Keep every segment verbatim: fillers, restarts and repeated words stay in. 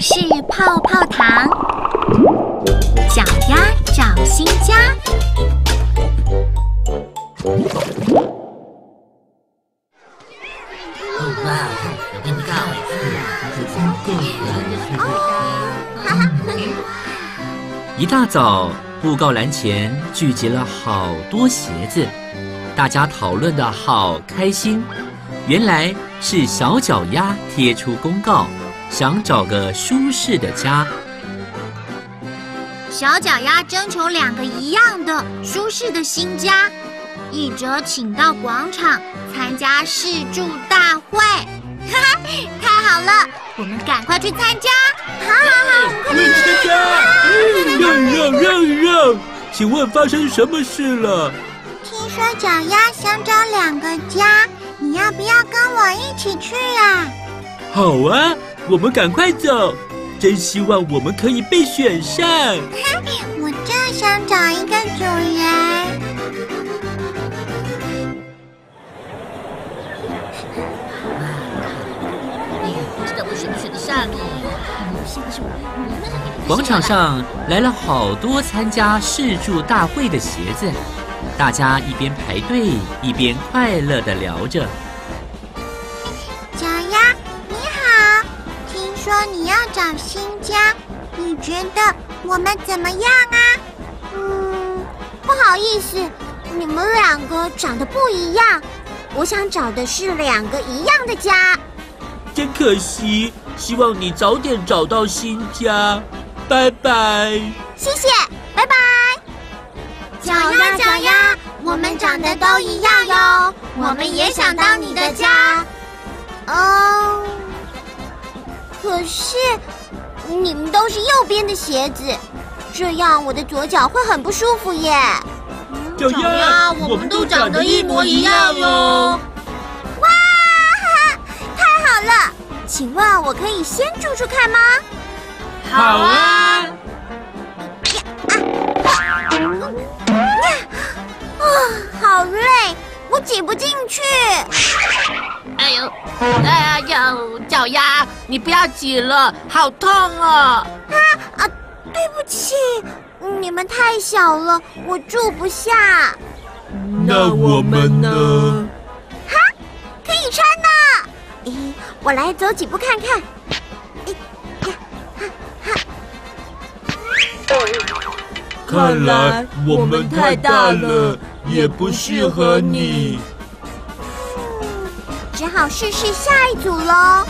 事泡泡糖，脚丫找新家。 一大早，布告栏前聚集了好多鞋子，大家讨论得好开心。原来是小脚丫贴出公告，想找个舒适的家。 小脚丫征求两个一样的舒适的新家，一则请到广场参加试住大会。哈哈，太好了，我们赶快去参加！好好好，快点参加！让让让让！请问发生什么事了？ 听说脚丫想找两个家，你要不要跟我一起去啊？ 好啊，我们赶快走！真希望我们可以被选上。 我正想找一个主人。 广场上来了好多参加试住大会的鞋子，大家一边排队一边快乐地聊着。 脚丫，你好，听说你要找新家，你觉得我们怎么样啊？ 嗯，不好意思，你们两个长得不一样，我想找的是两个一样的家。 真可惜，希望你早点找到新家，拜拜。 谢谢，拜拜。 脚丫脚丫，我们长得都一样哟，我们也想当你的家。 哦，可是你们都是右边的鞋子，这样我的左脚会很不舒服耶。 脚丫，我们都长得一模一样哟。 哇，太好了！请问我可以先住住看吗？ 好啊。 啊，好累，我挤不进去。 哎呦，哎呦，脚丫，你不要挤了，好痛哦！ 啊啊，对不起，你们太小了，我住不下。 那我们呢？ 哈，可以穿呢。咦，我来走几步看看。 看来我们太大了，也不适合你。 只好试试下一组喽。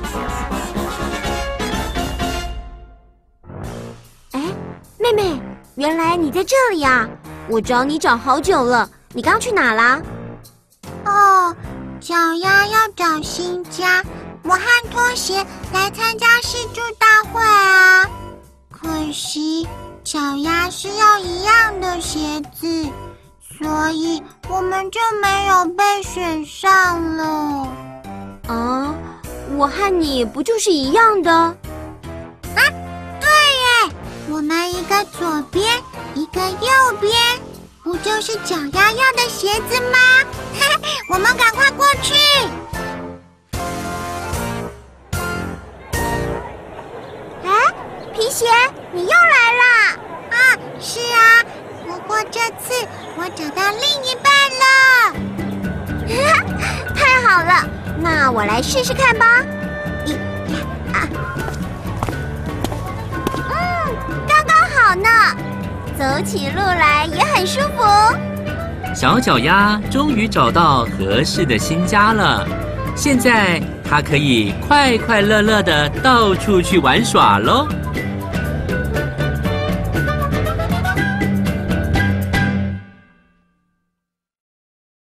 哎，妹妹，原来你在这里啊！我找你找好久了，你刚去哪啦？ 哦，脚丫要找新家，我和拖鞋来参加试住大会啊。可惜脚丫是要一样的鞋子，所以我们就没有被选上了。 啊，我和你不就是一样的？啊， 对耶，我们一个左边，一个右边，不就是脚丫要的鞋子吗？我们赶快过去。 哎，皮鞋，你又来啦！ 啊，是啊，不过这次我找到另一半了。 太好了，那我来试试看吧。一啊，嗯，刚刚好呢，走起路来也很舒服。 小脚丫终于找到合适的新家了，现在它可以快快乐乐的到处去玩耍喽。